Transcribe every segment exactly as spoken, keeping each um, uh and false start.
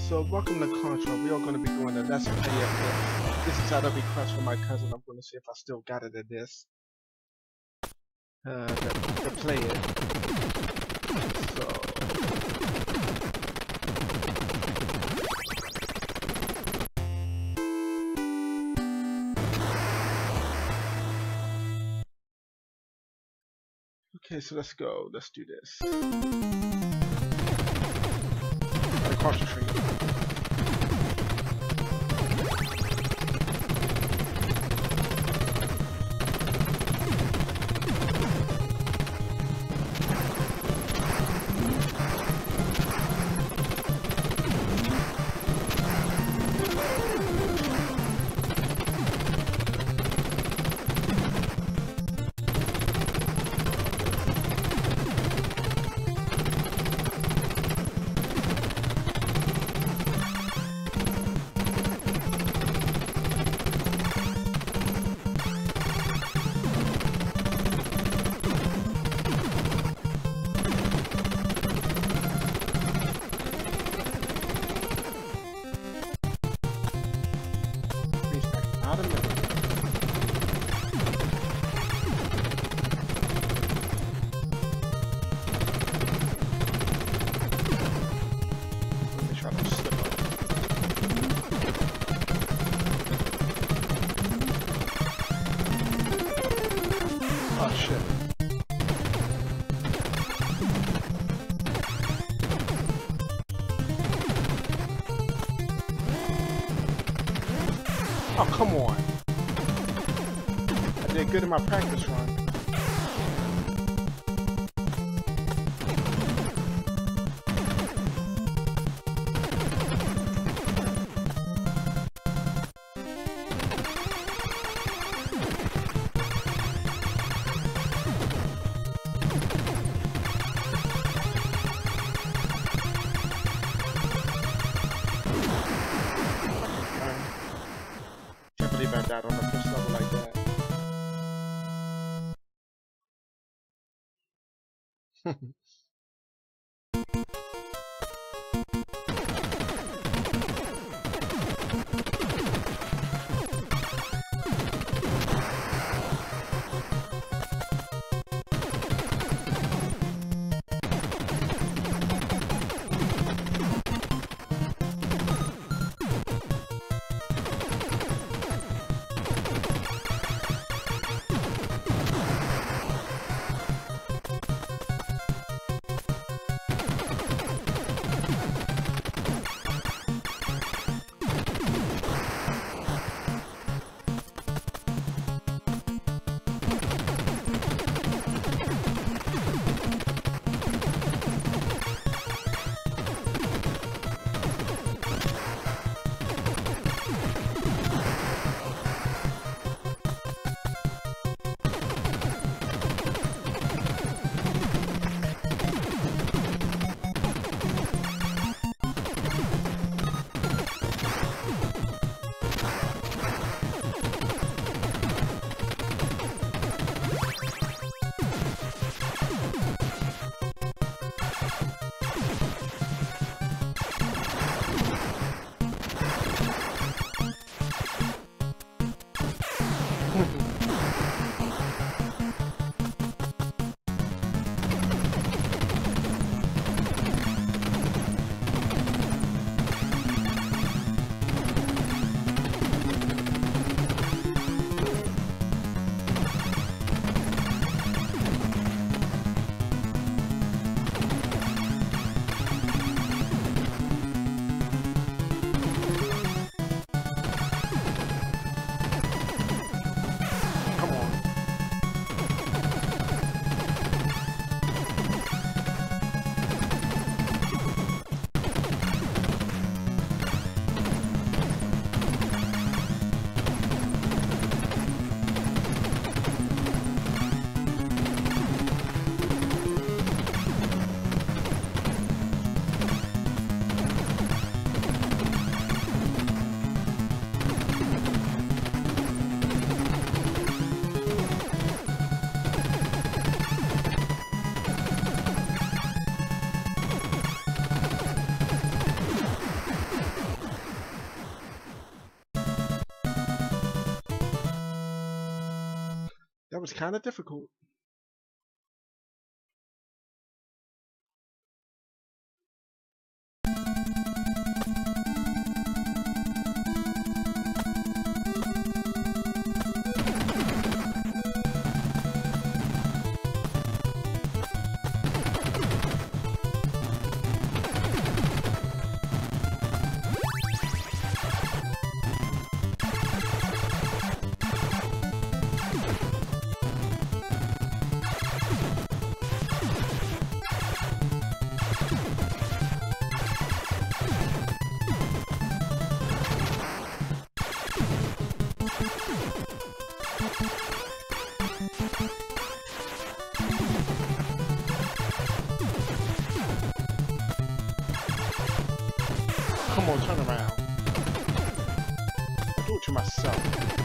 So welcome to Contra. We are going to be doing a let's play of this. This is out of request from my cousin. I'm going to see if I still got it at this. Uh, to, to play it. So. Okay, so let's go. Let's do this. Gotta concentrate. Oh shit. Oh, come on. I did good in my practice run. Can't believe I died on the first level like that. was kind of difficult. Come on, turn around. I do it to myself.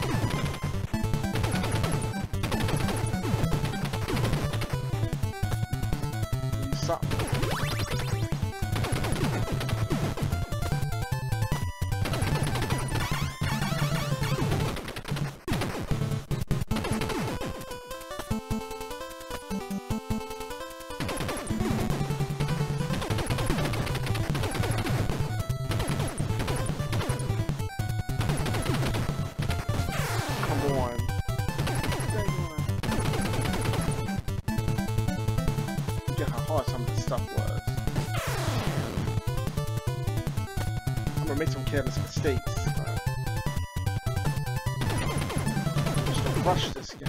You suck. Make some careless mistakes. Right? Just don't rush this game.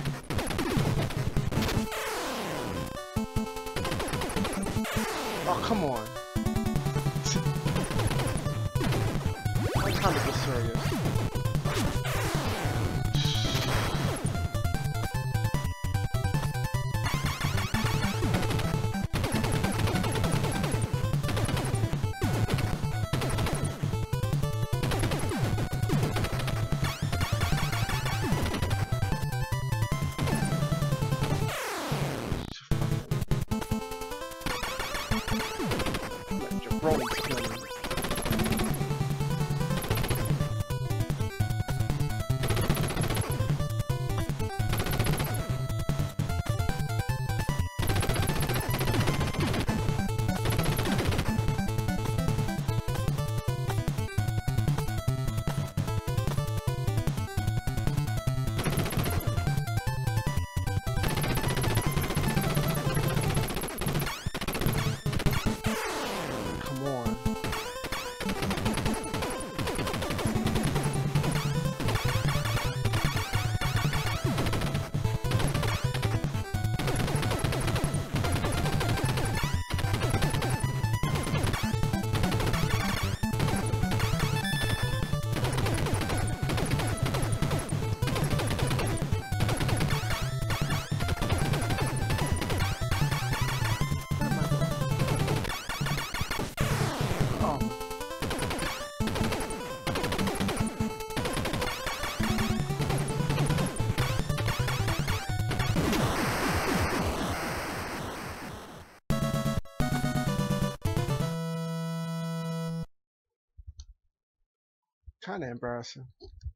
Oh, come on. I'm trying to be serious. Rolling skills. Kinda embarrassing.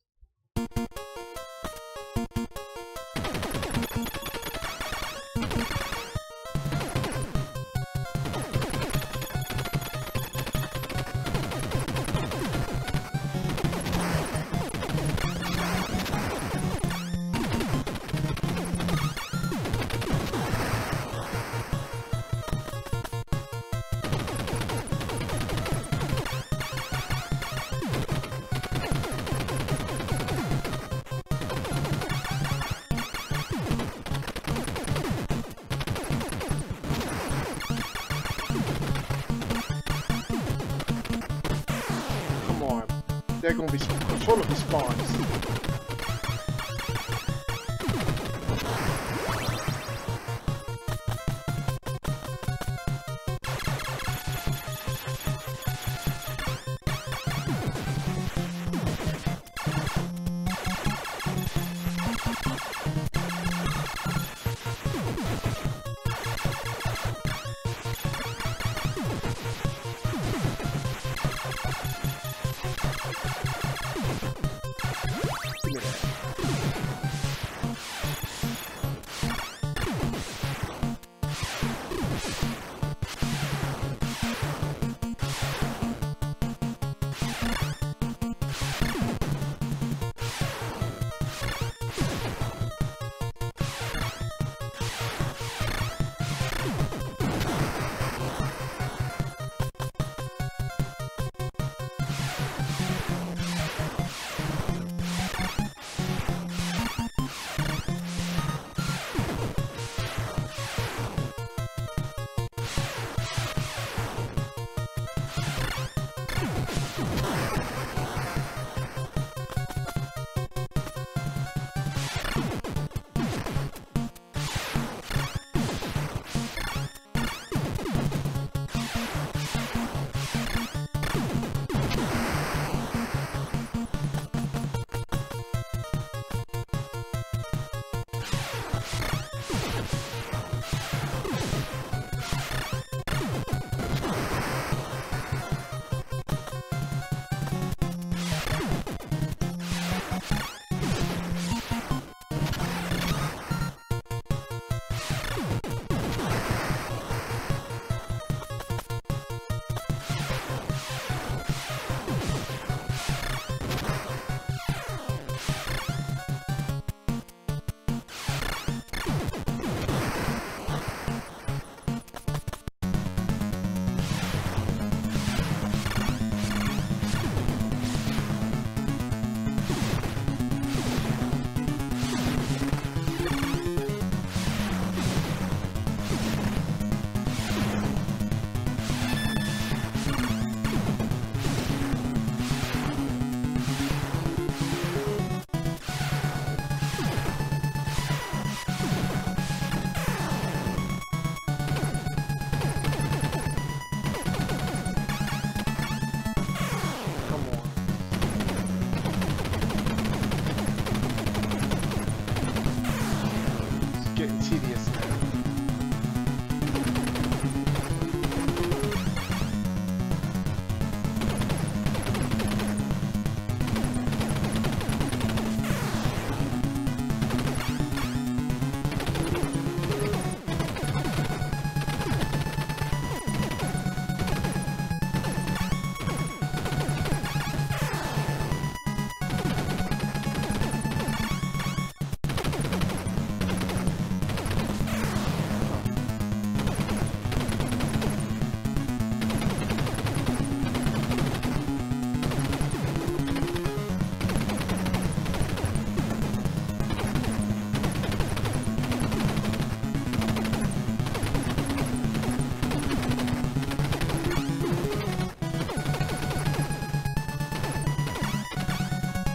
They're gonna be full of spawns.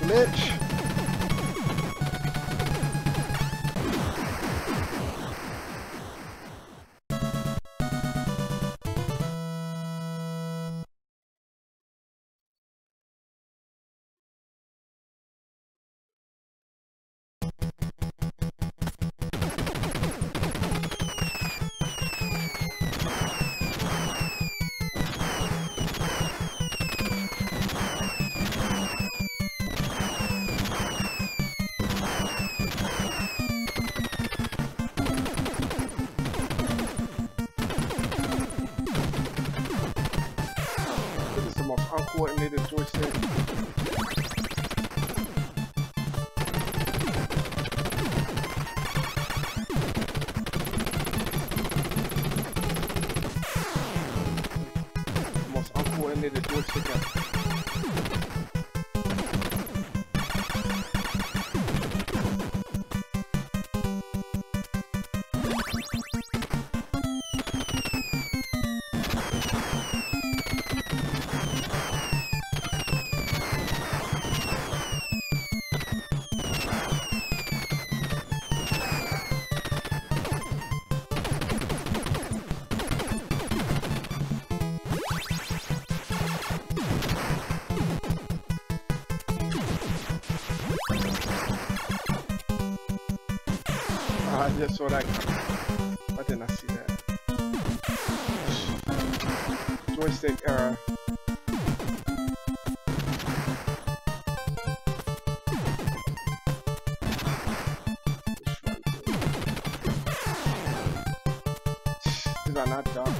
glitch. Uncoordinated joystick. Most uncoordinated joystick ever. I just saw that. Why didn't I see that? Joystick error. Did I not jump?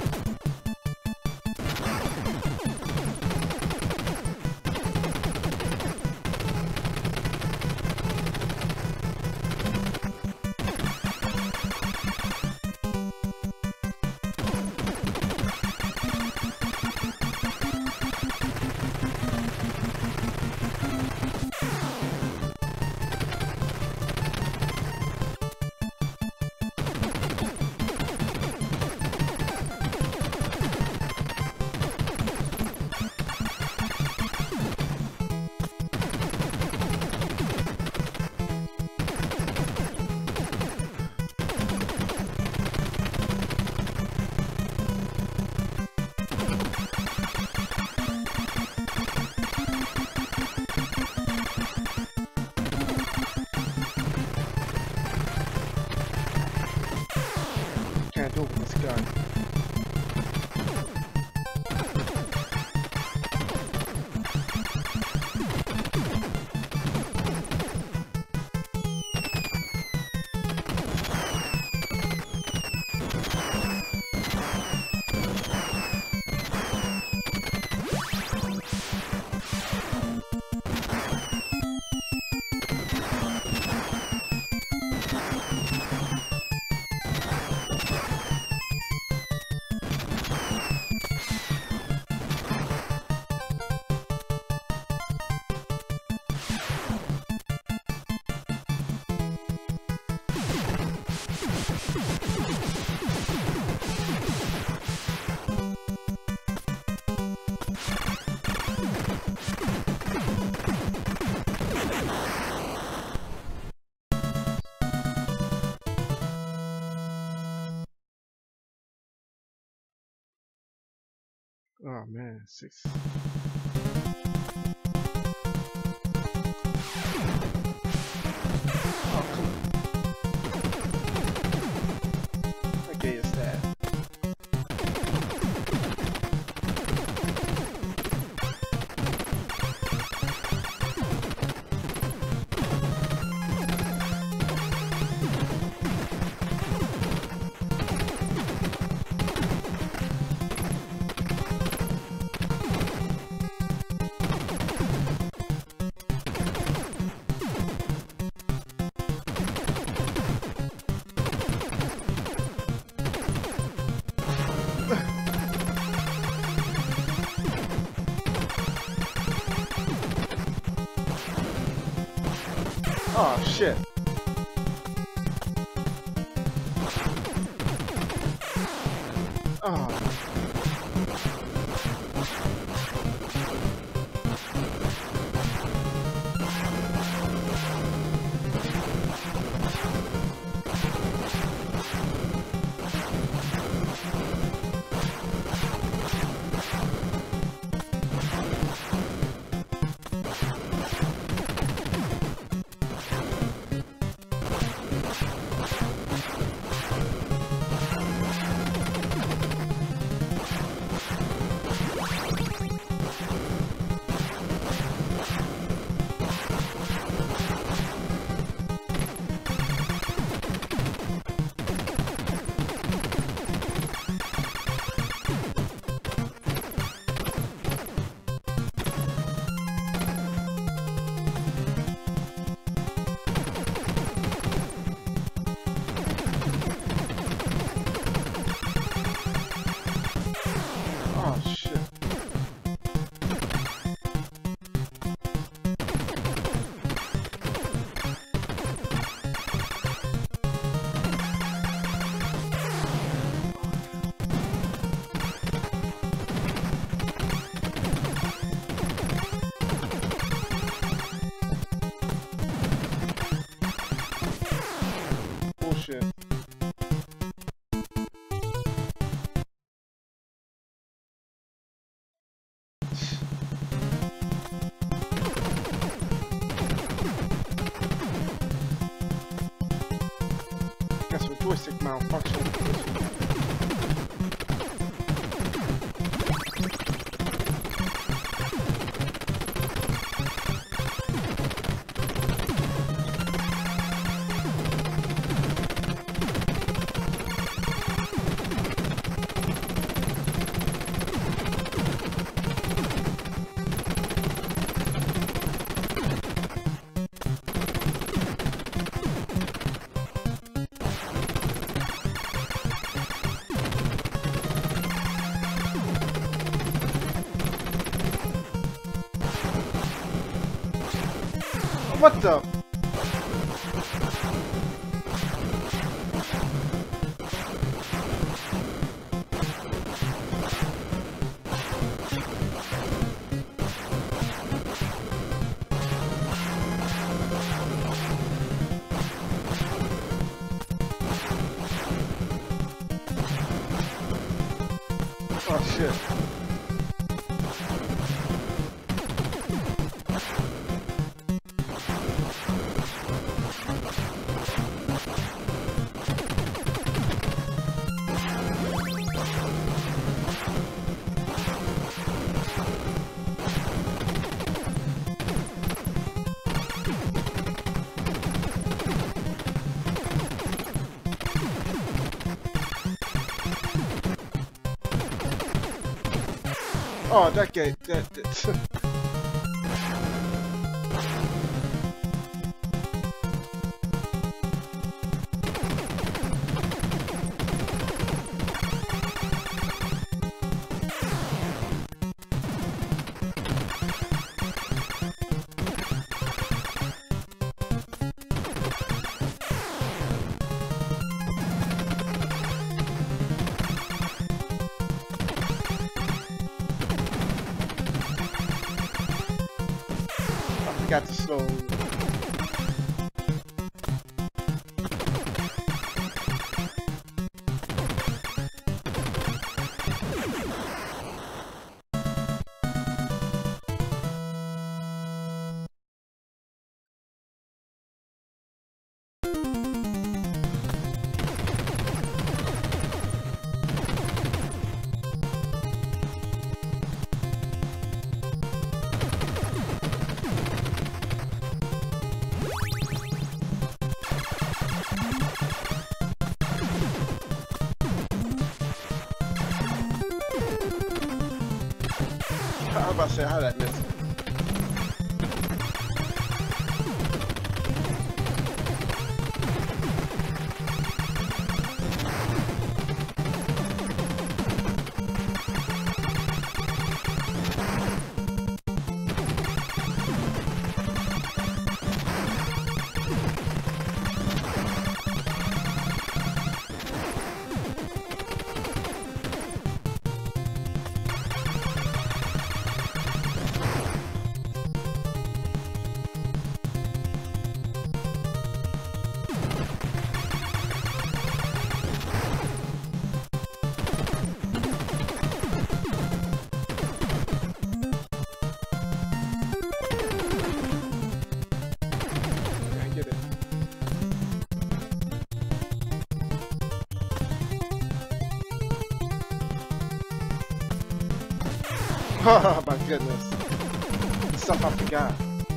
Can't open this gun. Oh man, six. Oh, come on. How gay is that? Oh shit. Oh. joystick malfunction. What the? Oh shit. Oh, that guy, that, that. Got to slow. I was about to say, how that miss? Oh my goodness. Stuff I forgot.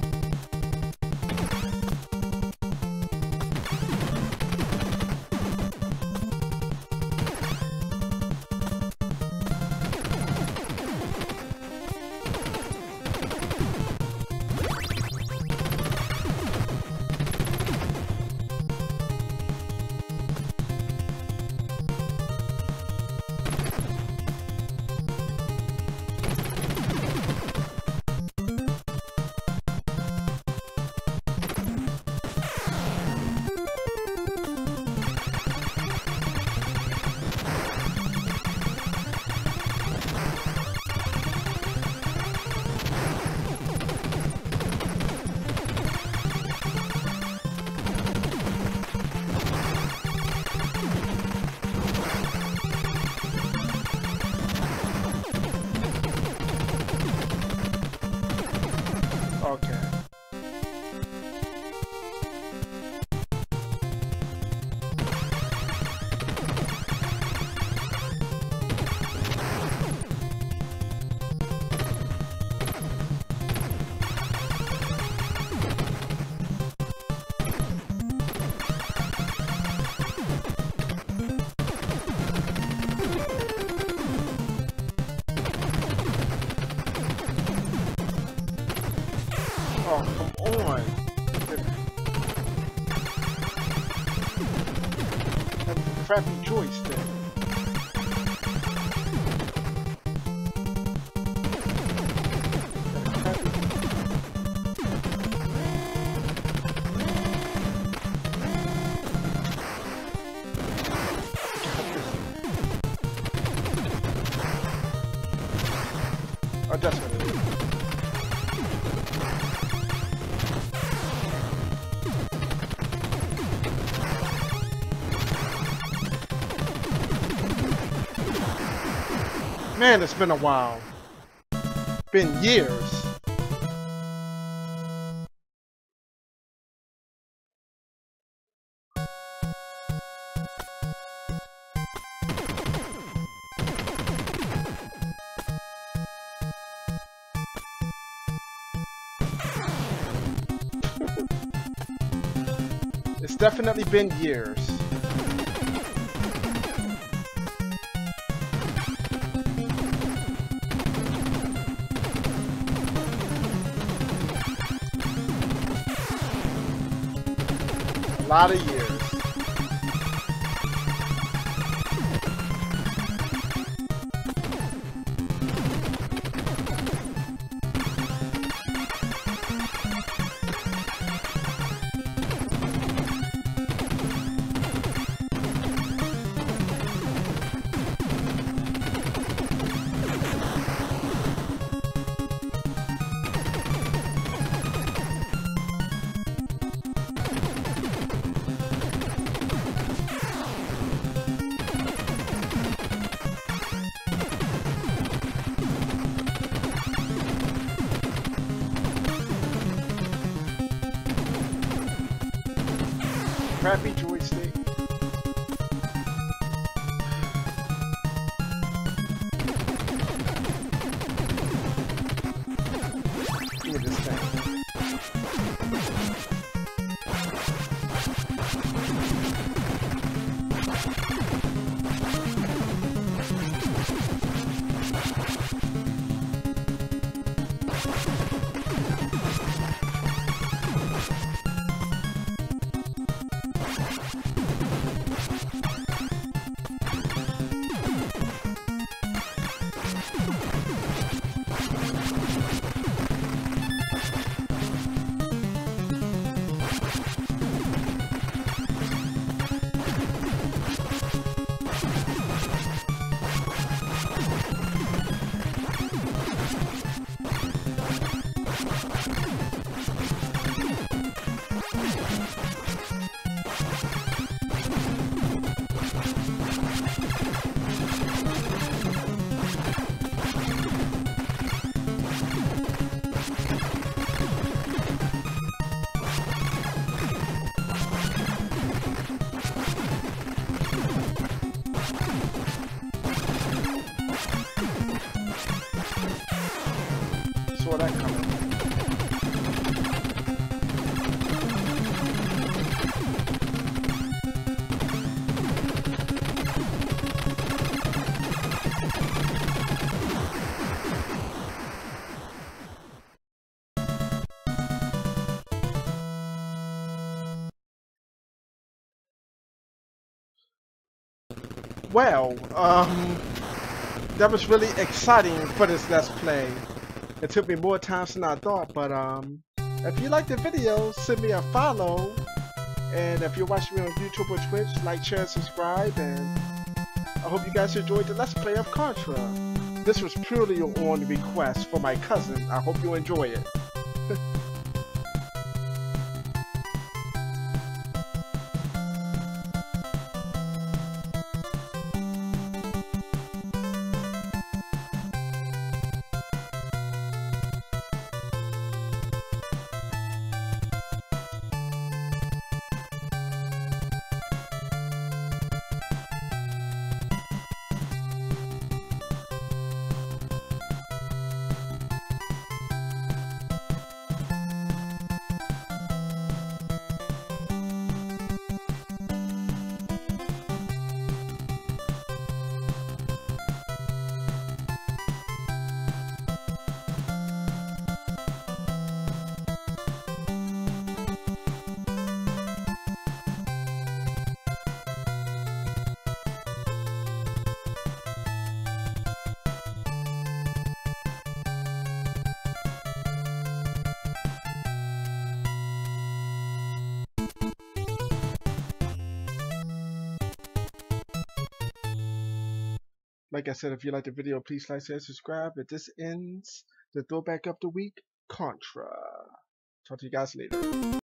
Okay. Oh, come on. That crappy joystick. Oh, that's what it is. Man, it's been a while. Been years. It's definitely been years. A lot of years. Crappy joystick. Look at this thing. Saw that coming. Well, um, that was really exciting for this Let's Play. It took me more time than I thought, but um, if you like the video, send me a follow. And if you're watching me on YouTube or Twitch, like, share, and subscribe. And I hope you guys enjoyed the Let's Play of Contra. This was purely on request for my cousin. I hope you enjoy it. Like I said, if you like the video, please like, share, subscribe. But this ends the throwback of the week, Contra. Talk to you guys later.